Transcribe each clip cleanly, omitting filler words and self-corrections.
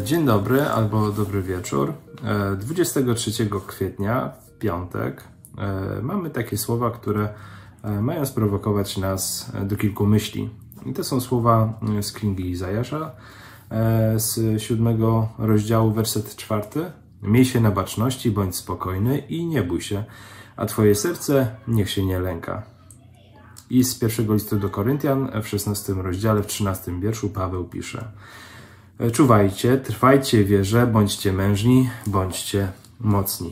Dzień dobry albo dobry wieczór. 23 kwietnia, w piątek, mamy takie słowa, które mają sprowokować nas do kilku myśli. I to są słowa z Księgi Izajasza, z 7 rozdziału, werset 4. Miej się na baczności, bądź spokojny i nie bój się, a twoje serce niech się nie lęka. I z pierwszego listu do Koryntian, w 16 rozdziale, w 13 wierszu Paweł pisze: czuwajcie, trwajcie w wierze, bądźcie mężni, bądźcie mocni.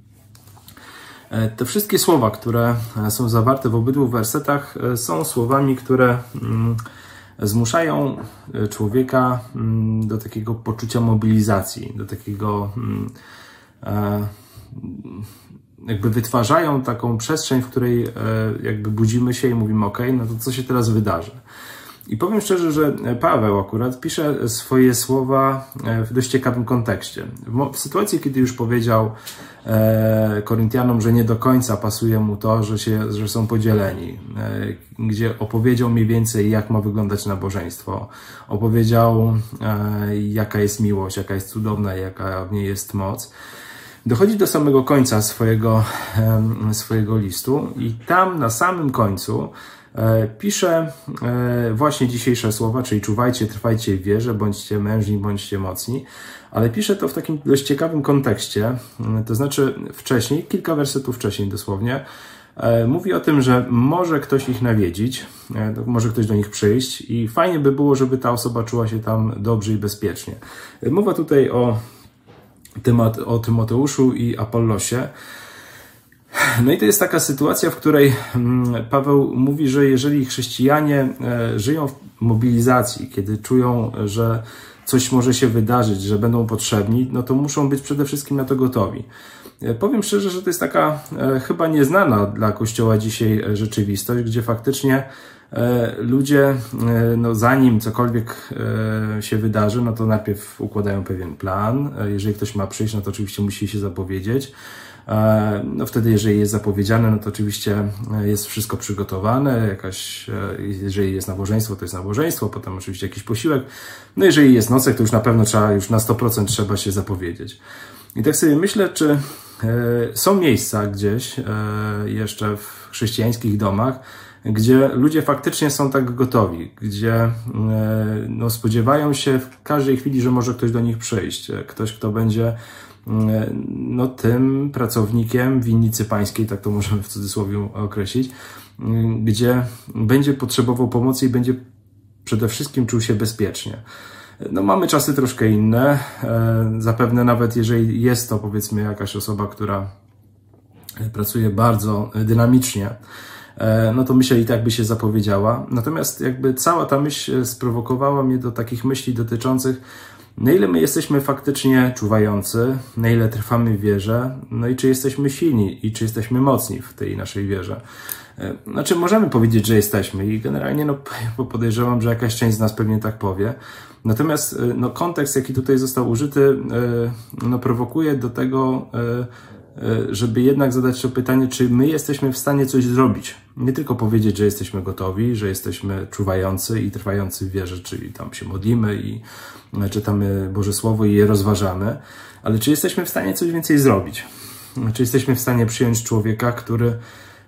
Te wszystkie słowa, które są zawarte w obydwu wersetach, są słowami, które zmuszają człowieka do takiego poczucia mobilizacji, do takiego jakby wytwarzają taką przestrzeń, w której jakby budzimy się i mówimy: ok, no to co się teraz wydarzy? I powiem szczerze, że Paweł akurat pisze swoje słowa w dość ciekawym kontekście. W sytuacji, kiedy już powiedział Koryntianom, że nie do końca pasuje mu to, że są podzieleni, gdzie opowiedział mniej więcej, jak ma wyglądać nabożeństwo, opowiedział, jaka jest miłość, jaka jest cudowna, jaka w niej jest moc, dochodzi do samego końca swojego listu i tam na samym końcu pisze właśnie dzisiejsze słowa, czyli czuwajcie, trwajcie w wierze, bądźcie mężni, bądźcie mocni, ale pisze to w takim dość ciekawym kontekście, to znaczy wcześniej, kilka wersetów wcześniej dosłownie, mówi o tym, że może ktoś ich nawiedzić, może ktoś do nich przyjść i fajnie by było, żeby ta osoba czuła się tam dobrze i bezpiecznie. Mowa tutaj o Tymoteuszu i Apollosie. No i to jest taka sytuacja, w której Paweł mówi, że jeżeli chrześcijanie żyją w mobilizacji, kiedy czują, że coś może się wydarzyć, że będą potrzebni, no to muszą być przede wszystkim na to gotowi. Powiem szczerze, że to jest taka chyba nieznana dla Kościoła dzisiaj rzeczywistość, gdzie faktycznie ludzie, no zanim cokolwiek się wydarzy, no to najpierw układają pewien plan. Jeżeli ktoś ma przyjść, no to oczywiście musi się zapowiedzieć. No wtedy, jeżeli jest zapowiedziane, no to oczywiście jest wszystko przygotowane, jeżeli jest nabożeństwo, to jest nabożeństwo, potem oczywiście jakiś posiłek. No jeżeli jest nocek, to już na pewno już na 100% trzeba się zapowiedzieć. I tak sobie myślę, czy są miejsca gdzieś jeszcze w chrześcijańskich domach, gdzie ludzie faktycznie są tak gotowi, gdzie no, spodziewają się w każdej chwili, że może ktoś do nich przyjść, ktoś, kto będzie no, tym pracownikiem winnicy pańskiej, tak to możemy w cudzysłowie określić, gdzie będzie potrzebował pomocy i będzie przede wszystkim czuł się bezpiecznie. No, mamy czasy troszkę inne, zapewne nawet jeżeli jest to, powiedzmy, jakaś osoba, która pracuje bardzo dynamicznie, no to myślę, i tak by się zapowiedziała. Natomiast jakby cała ta myśl sprowokowała mnie do takich myśli dotyczących, na ile my jesteśmy faktycznie czuwający, na ile trwamy w wierze, no i czy jesteśmy silni i czy jesteśmy mocni w tej naszej wierze. Znaczy, możemy powiedzieć, że jesteśmy i generalnie no, podejrzewam, że jakaś część z nas pewnie tak powie. Natomiast no, kontekst, jaki tutaj został użyty, no, prowokuje do tego, żeby jednak zadać sobie pytanie, czy my jesteśmy w stanie coś zrobić. Nie tylko powiedzieć, że jesteśmy gotowi, że jesteśmy czuwający i trwający w wierze, czyli tam się modlimy i czytamy Boże Słowo i je rozważamy, ale czy jesteśmy w stanie coś więcej zrobić? Czy jesteśmy w stanie przyjąć człowieka, który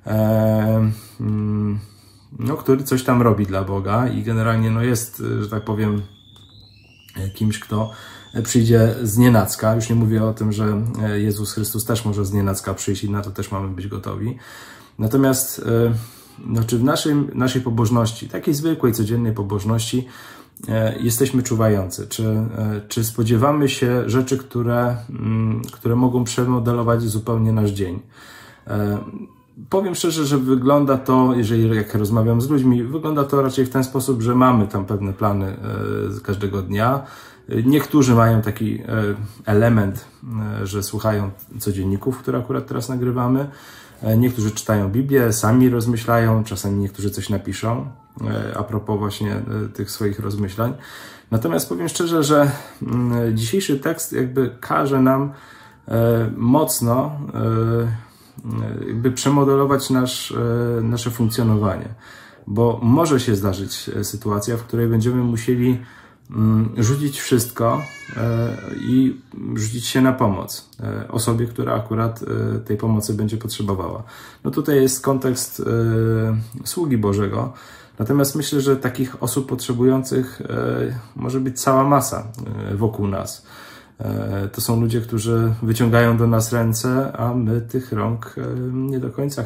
coś tam robi dla Boga i generalnie no, jest, że tak powiem, kimś, kto przyjdzie znienacka. Już nie mówię o tym, że Jezus Chrystus też może znienacka przyjść i na to też mamy być gotowi. Natomiast no, czy w naszej pobożności, takiej zwykłej, codziennej pobożności, jesteśmy czuwający? Czy spodziewamy się rzeczy, które mogą przemodelować zupełnie nasz dzień? Powiem szczerze, że wygląda to, jak rozmawiam z ludźmi, wygląda to raczej w ten sposób, że mamy tam pewne plany każdego dnia. Niektórzy mają taki element, że słuchają codzienników, które akurat teraz nagrywamy. Niektórzy czytają Biblię, sami rozmyślają, czasami niektórzy coś napiszą a propos właśnie tych swoich rozmyślań. Natomiast powiem szczerze, że dzisiejszy tekst jakby każe nam mocno jakby przemodelować nasze funkcjonowanie. Bo może się zdarzyć sytuacja, w której będziemy musieli rzucić wszystko i rzucić się na pomoc osobie, która akurat tej pomocy będzie potrzebowała. No tutaj jest kontekst sługi Bożego, natomiast myślę, że takich osób potrzebujących może być cała masa wokół nas. To są ludzie, którzy wyciągają do nas ręce, a my tych rąk nie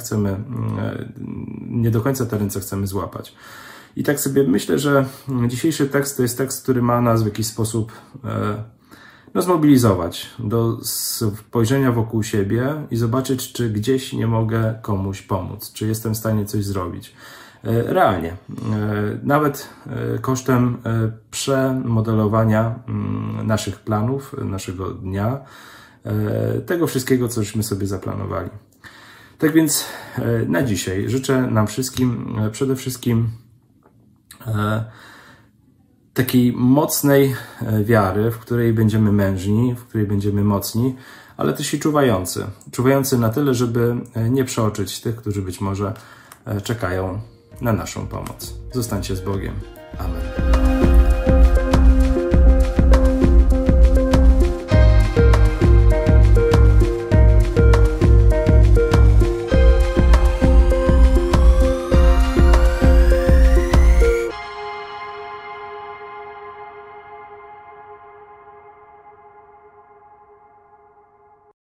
do końca te ręce chcemy złapać. I tak sobie myślę, że dzisiejszy tekst to jest tekst, który ma nas w jakiś sposób zmobilizować do spojrzenia wokół siebie i zobaczyć, czy gdzieś nie mogę komuś pomóc, czy jestem w stanie coś zrobić. Realnie, nawet kosztem przemodelowania naszych planów, naszego dnia, tego wszystkiego, co żeśmy sobie zaplanowali. Tak więc na dzisiaj życzę nam wszystkim przede wszystkim takiej mocnej wiary, w której będziemy mężni, w której będziemy mocni, ale też i czuwający. Czuwający na tyle, żeby nie przeoczyć tych, którzy być może czekają na naszą pomoc. Zostańcie z Bogiem. Amen.